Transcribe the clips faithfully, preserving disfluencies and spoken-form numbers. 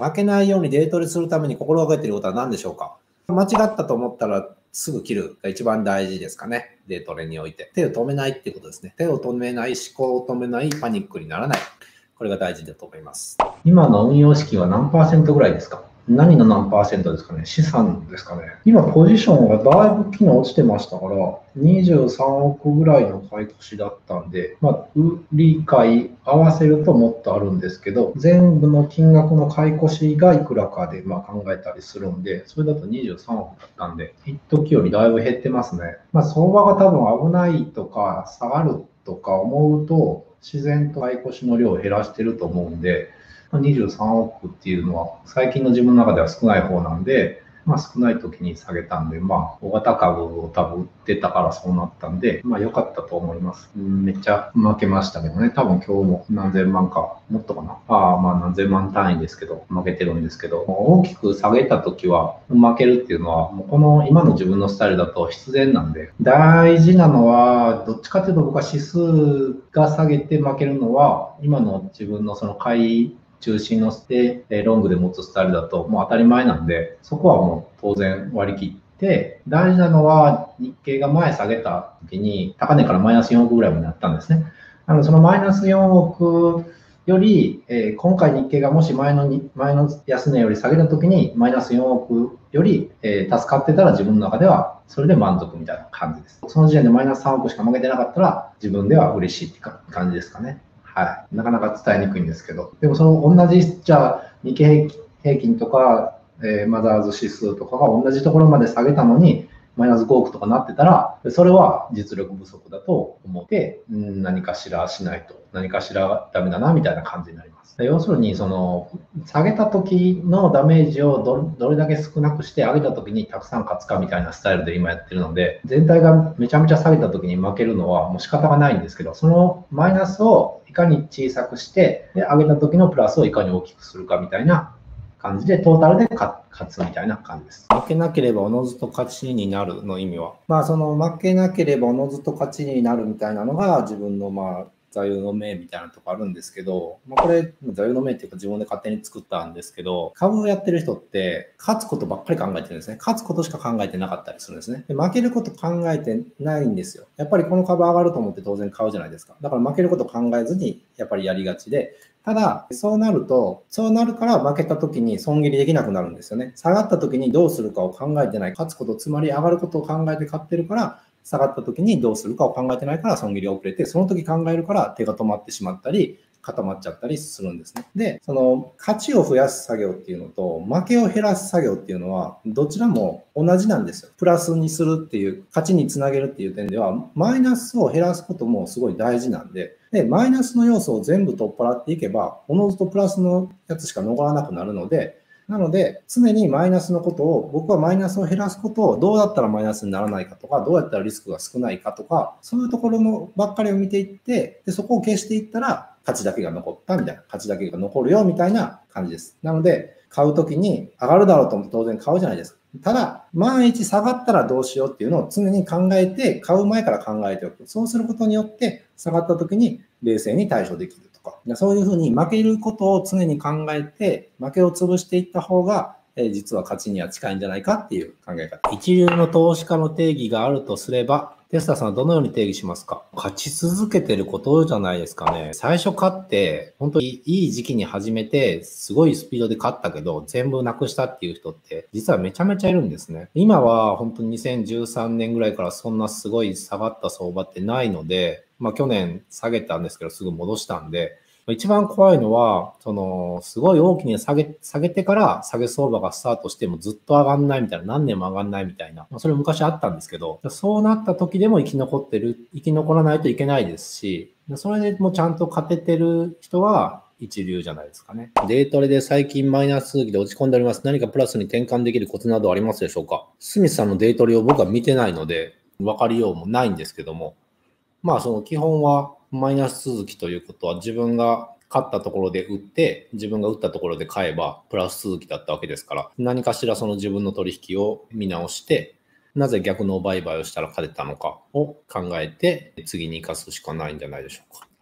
負けないようにデイトレするために心がけていることは何でしょうか？間違ったと思ったらすぐ切るが一番大事ですかね。デイトレにおいて。手を止めないっていうことですね。手を止めない、思考を止めない、パニックにならない。これが大事だと思います。 今の運用資金は何パーセントぐらいですか？何の何パーセントですかね？資産ですかね？今ポジションがだいぶ昨日落ちてましたから、にじゅうさんおくぐらいの買い越しだったんで、まあ、売り買い合わせるともっとあるんですけど、全部の金額の買い越しがいくらかでまあ考えたりするんで、それだとにじゅうさんおくだったんで、一時よりだいぶ減ってますね。まあ、相場が多分危ないとか下がるとか思うと、自然と買い越しの量を減らしてると思うんで、にじゅうさんおくっていうのは最近の自分の中では少ない方なんで、まあ、少ない時に下げたんで、まあ、大型株を多分売ってたからそうなったんで、まあ良かったと思います。めっちゃ負けましたけどね、多分今日も何千万か、もっとかな。ああ、まあ何千万単位ですけど、負けてるんですけど、大きく下げた時は負けるっていうのは、もうこの今の自分のスタイルだと必然なんで、大事なのは、どっちかというと僕は指数が下げて負けるのは、今の自分のその買い、中心のして、ロングで持つスタイルだともう当たり前なんで、そこはもう当然割り切って、大事なのは日経が前下げた時に高値からマイナスよんおくぐらいまでなったんですね。なのでそのマイナスよんおくより、えー、今回日経がもし前のに前の安値より下げた時にマイナスよんおくより、えー、助かってたら自分の中ではそれで満足みたいな感じです。その時点でマイナスさんおくしか負けてなかったら自分では嬉しいって感じですかね。はい。なかなか伝えにくいんですけど。でもその同じ、じゃあ日経平均とか、えー、マザーズ指数とかが同じところまで下げたのに、マイナスごおくとかなってたら、それは実力不足だと思って、うん、何かしらしないと、何かしらダメだな、みたいな感じになります。要するに、その、下げた時のダメージを ど, どれだけ少なくして上げた時にたくさん勝つかみたいなスタイルで今やってるので、全体がめちゃめちゃ下げた時に負けるのはもう仕方がないんですけど、そのマイナスをいかに小さくして、で、上げた時のプラスをいかに大きくするかみたいな感じで、トータルで勝つみたいな感じです。 負けなければおのずと勝ちになるの意味は、まあその負けなければおのずと勝ちになるみたいなのが自分のまあ座右の銘みたいなとこあるんですけど、まあ、これ座右の銘っていうか自分で勝手に作ったんですけど、株をやってる人って勝つことばっかり考えてるんですね。勝つことしか考えてなかったりするんですね。で、負けること考えてないんですよ。やっぱりこの株上がると思って当然買うじゃないですか。だから負けること考えずにやっぱりやりがちで、ただ、そうなると、そうなるから負けた時に損切りできなくなるんですよね。下がった時にどうするかを考えてない。勝つこと、つまり上がることを考えて買ってるから、下がった時にどうするかを考えてないから損切り遅れて、その時考えるから手が止まってしまったり、固まっちゃったりするんですね。で、その勝ちを増やす作業っていうのと負けを減らす作業っていうのはどちらも同じなんですよ。プラスにするっていう、勝ちにつなげるっていう点ではマイナスを減らすこともすごい大事なんで、で、マイナスの要素を全部取っ払っていけば、おのずとプラスのやつしか残らなくなるので、なので、常にマイナスのことを、僕はマイナスを減らすことを、どうやったらマイナスにならないかとか、どうやったらリスクが少ないかとか、そういうところのばっかりを見ていって、で、そこを消していったら、勝ちだけが残ったみたいな、勝ちだけが残るよみたいな感じです。なので、買うときに上がるだろうと思って当然買うじゃないですか。ただ、万一下がったらどうしようっていうのを常に考えて、買う前から考えておく。そうすることによって、下がったときに冷静に対処できるとか、そういうふうに負けることを常に考えて、負けを潰していった方が、え実は勝ちには近いんじゃないかっていう考え方。一流の投資家の定義があるとすれば、テスタさんはどのように定義しますか？勝ち続けてることじゃないですかね。最初勝って、本当にいい時期に始めて、すごいスピードで勝ったけど、全部なくしたっていう人って、実はめちゃめちゃいるんですね。今は本当ににせんじゅうさんねんぐらいからそんなすごい下がった相場ってないので、まあ去年下げたんですけど、すぐ戻したんで、一番怖いのは、その、すごい大きに下げ、下げてから下げ相場がスタートしてもずっと上がんないみたいな、何年も上がんないみたいな、それ昔あったんですけど、そうなった時でも生き残ってる、生き残らないといけないですし、それでもちゃんと勝ててる人は一流じゃないですかね。デイトレで最近マイナス続きで落ち込んでおります。何かプラスに転換できるコツなどありますでしょうか？スミスさんのデイトレを僕は見てないので、分かりようもないんですけども、まあその基本はマイナス続きということは自分が勝ったところで売って自分が売ったところで買えばプラス続きだったわけですから、何かしらその自分の取引を見直してなぜ逆の売買をしたら勝てたのかを考えて次に生かすしかないんじゃないでしょうか。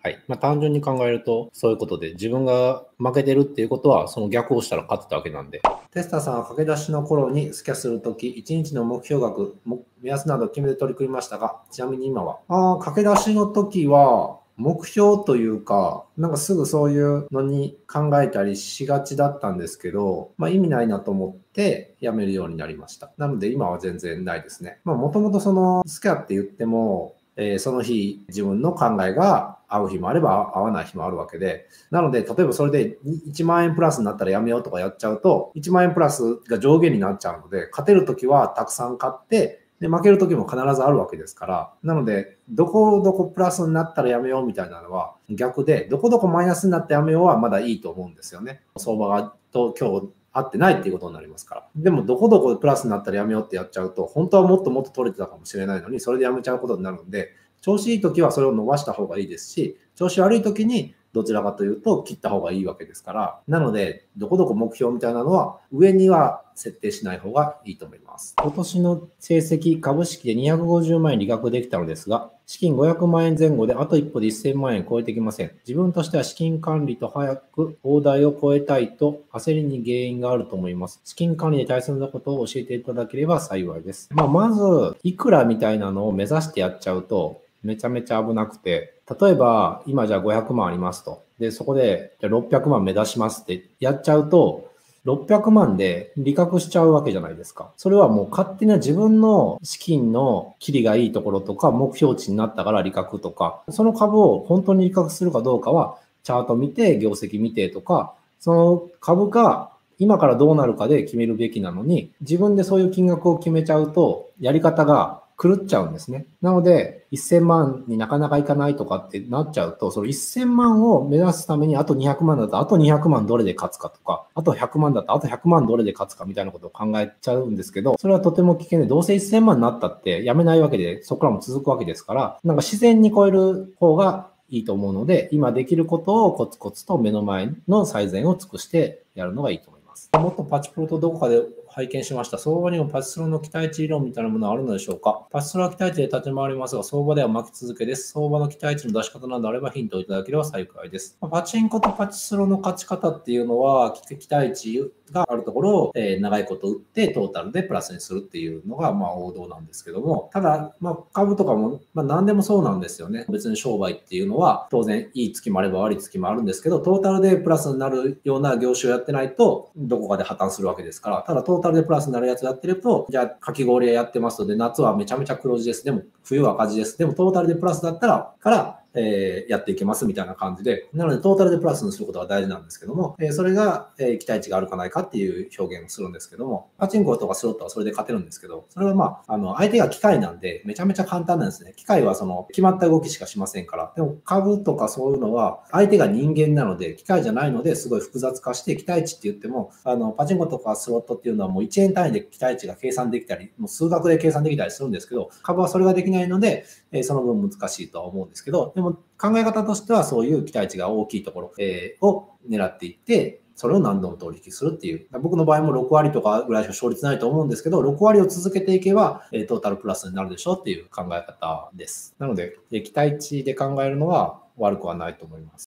はい。まあ、単純に考えると、そういうことで、自分が負けてるっていうことは、その逆をしたら勝ってたわけなんで。テスターさんは駆け出しの頃にスキャするとき、いちにちの目標額、目安など決めて取り組みましたが、ちなみに今は。ああ、駆け出しの時は、目標というか、なんかすぐそういうのに考えたりしがちだったんですけど、まあ意味ないなと思ってやめるようになりました。なので今は全然ないですね。まあもともとそのスキャって言っても、えーその日自分の考えが合う日もあれば合わない日もあるわけで、なので例えばそれでいちまん円プラスになったらやめようとかやっちゃうと、いちまん円プラスが上限になっちゃうので、勝てるときはたくさん買って、で、負ける時も必ずあるわけですから、なので、どこどこプラスになったらやめようみたいなのは逆で、どこどこマイナスになってやめようはまだいいと思うんですよね。相場がと今日合ってないっていうことになりますから。でも、どこどこでプラスになったらやめようってやっちゃうと、本当はもっともっと取れてたかもしれないのに、それでやめちゃうことになるんで、調子いい時はそれを伸ばした方がいいですし、調子悪い時にどちらかというと切った方がいいわけですから、なので、どこどこ目標みたいなのは上には設定しない方がいいと思います。今年の成績、株式でにひゃくごじゅうまん円利確できたのですが、資金ごひゃくまん円前後であと一歩でせんまん円超えてきません。自分としては資金管理と早く大台を超えたいと焦りに原因があると思います。資金管理で大切なことを教えていただければ幸いです。まあ、まず、いくらみたいなのを目指してやっちゃうと、めちゃめちゃ危なくて、例えば今じゃあごひゃくまんありますと。で、そこでじゃあろっぴゃくまん目指しますってやっちゃうと、ろっぴゃくまんで利確しちゃうわけじゃないですか。それはもう勝手な自分の資金の切りがいいところとか、目標値になったから利確とか、その株を本当に利確するかどうかは、チャート見て、業績見てとか、その株が今からどうなるかで決めるべきなのに、自分でそういう金額を決めちゃうと、やり方が狂っちゃうんですね。なので、せんまんになかなかいかないとかってなっちゃうと、そのせんまんを目指すためにあとにひゃくまんだとあとにひゃくまんどれで勝つかとか、あとひゃくまんだとあとひゃくまんどれで勝つかみたいなことを考えちゃうんですけど、それはとても危険で、どうせせんまんになったってやめないわけで、そこからも続くわけですから、なんか自然に超える方がいいと思うので、今できることをコツコツと目の前の最善を尽くしてやるのがいいと思います。もっとパチプロとどこかで拝見しました。相場にもパチスロの期待値理論みたいなものはあるのでしょうか。パチスロは期待値で立ち回りますが、相場では巻き続けです。相場の期待値の出し方などあればヒントをいただければ幸いです。パチンコとパチスロの勝ち方っていうのは、期待値があるところを、えー、長いこと打ってトータルでプラスにするっていうのがまあ王道なんですけども、ただ、まあ、株とかも、まあ、何でもそうなんですよね。別に商売っていうのは当然いい月もあれば悪い月もあるんですけど、トータルでプラスになるような業種をやってないとどこかで破綻するわけですから、ただトータルでプラスになるやつやってると、じゃあかき氷屋やってますので、夏はめちゃめちゃ黒字です。でも冬は赤字です。でもトータルでプラスだったら、から、えー、やっていけますみたいな感じで、なのでトータルでプラスにすることが大事なんですけども、えー、それが、えー、期待値があるかないかっていう表現をするんですけども、パチンコとかスロットはそれで勝てるんですけど、それはまあ、あの、相手が機械なんで、めちゃめちゃ簡単なんですね。機械はその、決まった動きしかしませんから。でも株とかそういうのは、相手が人間なので、機械じゃないので、すごい複雑化して、期待値って言っても、あの、パチンコとかスロットっていうのはもういちえん単位で期待値が計算できたり、もう数学で計算できたりするんですけど、株はそれができないので、えー、その分難しいとは思うんですけど、でも考え方としてはそういう期待値が大きいところ、えー、を狙っていって、それを何度も取引するっていう。僕の場合もろくわりとかぐらいしか勝率ないと思うんですけど、ろくわりを続けていけば、えー、トータルプラスになるでしょうっていう考え方です。なので、期待値で考えるのは悪くはないと思います。